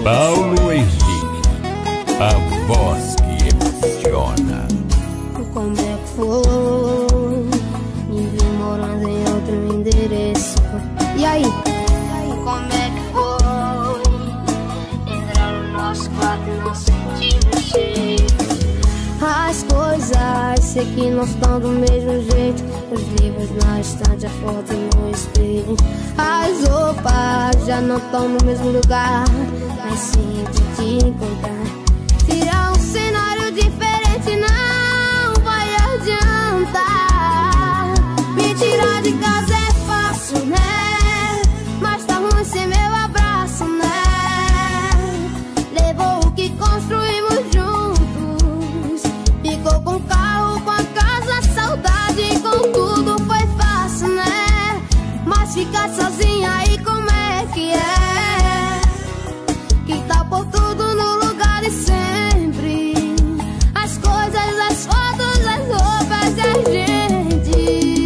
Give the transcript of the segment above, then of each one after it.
Paulo Henrique, a voz que emociona. Como é que foi? Me vi morando em outro endereço. E aí? Como é que foi? Entrar no nosso quarto e não sentir o cheiro. As coisas sei que não estão do mesmo jeito. Os livros na estante, a foto no espelho. As roupas já não estão no mesmo lugar. Mas sinto te encontrar. Tirar um cenário diferente não vai adiantar. Me tirar de casa é fácil, né? Mas tá ruim sem meu abraço, né? Levou o que construímos juntos. Ficou com o carro, com a casa, saudade, com tudo foi fácil, né? Mas ficar sozinha aí como é que é? Que tá por tudo no lugar e sempre. As coisas, as fotos, as roupas da gente.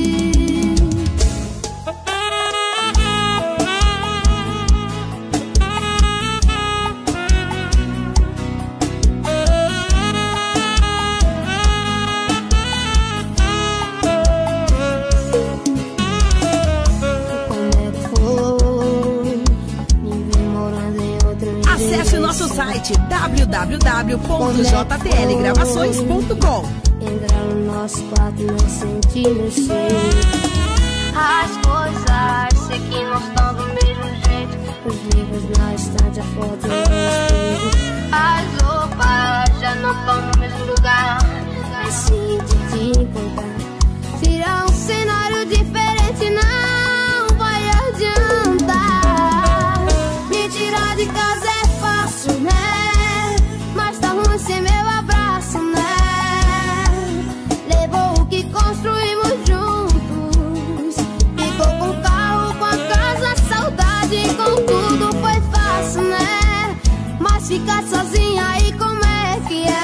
Como é que foi? Me vi morando em outro endereço. Acesse o nosso site www.jtlgravações.com. Entrar no nosso quarto e não sentir o cheiro. As coisas sei que não estão do mesmo jeito. Os livros na estante, a foto no espelho. As roupas já não estão no mesmo lugar. Mas sinto te encontrar. Tirar um cenário diferente não vai adiantar. Me tirar de casa é fácil, né? Mas tá ruim sem meu abraço, né? Levou o que construímos juntos. Ficou com o carro, com a casa, saudade, com tudo foi fácil, né? Mas ficar sozinha aí como é que é?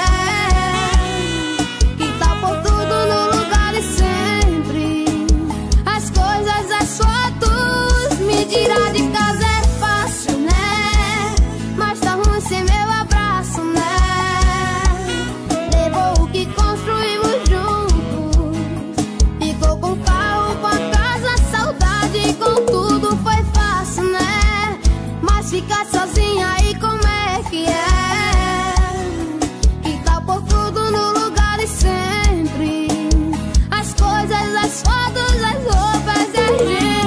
Que tá por tudo no lugar e sempre. As coisas, as fotos. Me tirar de casa é fácil, né? Mas tá ruim sem meu abraço, né? Levou o que construímos juntos. Ficou com o carro, com a casa, saudade, com tudo foi fácil, né? Mas ficar sozinha aí como é que é? Que tá por tudo no lugar e sempre. As coisas, as fotos, as roupas da gente.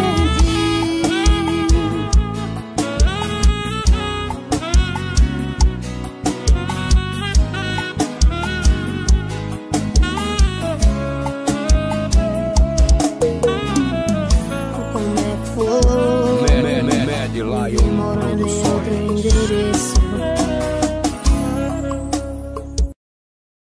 Como é que foi? Mad Lion Morando em outro Produções. endereço.